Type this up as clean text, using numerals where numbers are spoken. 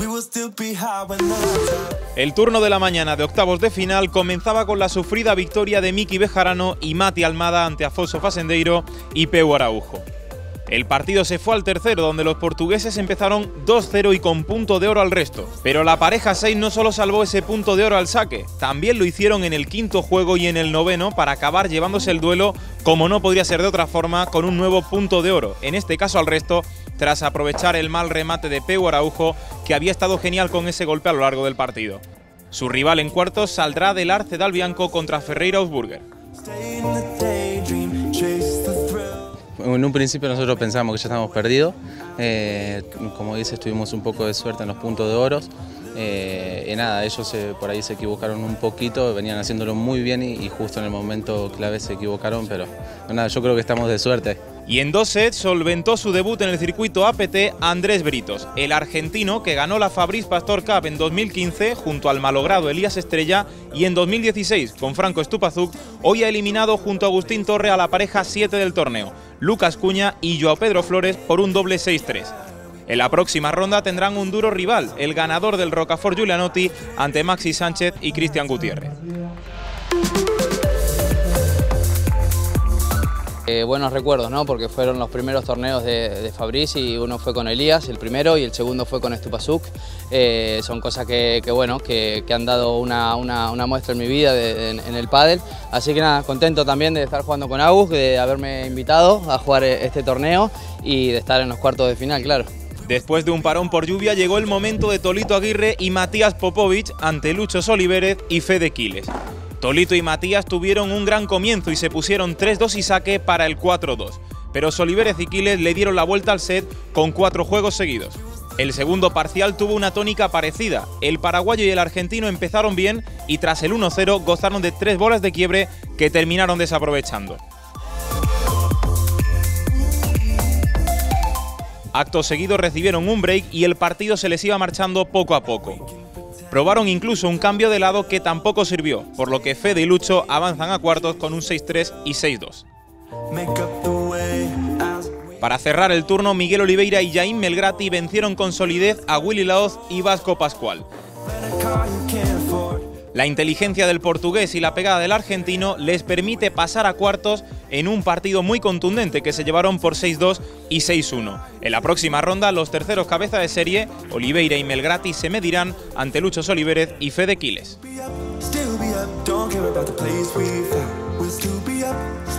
El turno de la mañana de octavos de final comenzaba con la sufrida victoria de Miki Bejarano y Mati Almada ante Afonso Fasendeiro y Peu Araujo. El partido se fue al tercero, donde los portugueses empezaron 2-0 y con punto de oro al resto. Pero la pareja 6 no solo salvó ese punto de oro al saque, también lo hicieron en el quinto juego y en el noveno para acabar llevándose el duelo, como no podría ser de otra forma, con un nuevo punto de oro, en este caso al resto, tras aprovechar el mal remate de Peu Araujo, que había estado genial con ese golpe a lo largo del partido. Su rival en cuartos saldrá del Arce Dal Bianco contra Ferreira Augsburger. En un principio nosotros pensábamos que ya estábamos perdidos, como dices, tuvimos un poco de suerte en los puntos de oro, y nada, ellos por ahí se equivocaron un poquito, venían haciéndolo muy bien y justo en el momento clave se equivocaron, pero nada, yo creo que estamos de suerte. Y en 2 sets solventó su debut en el circuito APT Andrés Britos, el argentino que ganó la Fabrice Pastor Cup en 2015 junto al malogrado Elías Estrella y en 2016 con Franco Stupazuk, hoy ha eliminado junto a Agustín Torre a la pareja 7 del torneo, Lucas Cuña y Joao Pedro Flores por un doble 6-3. En la próxima ronda tendrán un duro rival, el ganador del Rocafort Giulianotti ante Maxi Sánchez y Cristian Gutiérrez. Buenos recuerdos, ¿no? Porque fueron los primeros torneos de Fabrice y uno fue con Elías, el primero, y el segundo fue con Stupazuk. Son cosas que han dado una muestra en mi vida en el pádel. Así que nada, contento también de estar jugando con Agus, de haberme invitado a jugar este torneo y de estar en los cuartos de final, claro. Después de un parón por lluvia llegó el momento de Tolito Aguirre y Matías Popovic ante Lucho Solivérez y Fede Quiles. Tolito y Matías tuvieron un gran comienzo y se pusieron 3-2 y saque para el 4-2, pero Solivérez y Quiles le dieron la vuelta al set con 4 juegos seguidos. El segundo parcial tuvo una tónica parecida, el paraguayo y el argentino empezaron bien y tras el 1-0 gozaron de 3 bolas de quiebre que terminaron desaprovechando. Acto seguido recibieron un break y el partido se les iba marchando poco a poco. Probaron incluso un cambio de lado que tampoco sirvió, por lo que Fede y Lucho avanzan a cuartos con un 6-3 y 6-2. Para cerrar el turno, Miguel Oliveira y Jaime Melgrati vencieron con solidez a Willy Laoz y Vasco Pascual. La inteligencia del portugués y la pegada del argentino les permite pasar a cuartos en un partido muy contundente que se llevaron por 6-2 y 6-1. En la próxima ronda, los terceros cabeza de serie, Oliveira y Melgrati, se medirán ante Lucho Solivérez y Fede Quiles.